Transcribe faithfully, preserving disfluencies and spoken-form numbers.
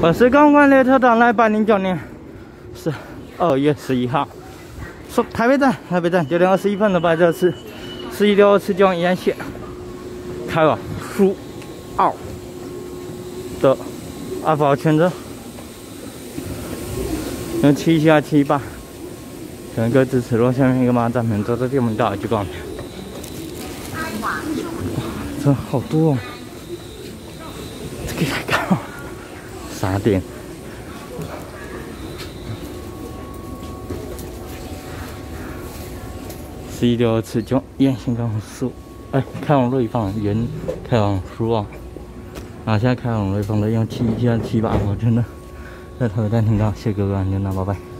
我是钢管列车长来八零九年是二月十一号，说台北站，台北站九点二十一分的班车是十一六次江沿线开往苏澳的阿法全车，有七七二七八，选个支持路下面一个马站门走到店门到就告诉你。这好多哦，这个太高了，傻点。十一六次就沿线开往苏，哎，开往瑞芳，沿开往苏澳。啊，现在开往瑞芳的用七七二七八，我真的在台北站听到，谢谢各位，安全，拜拜。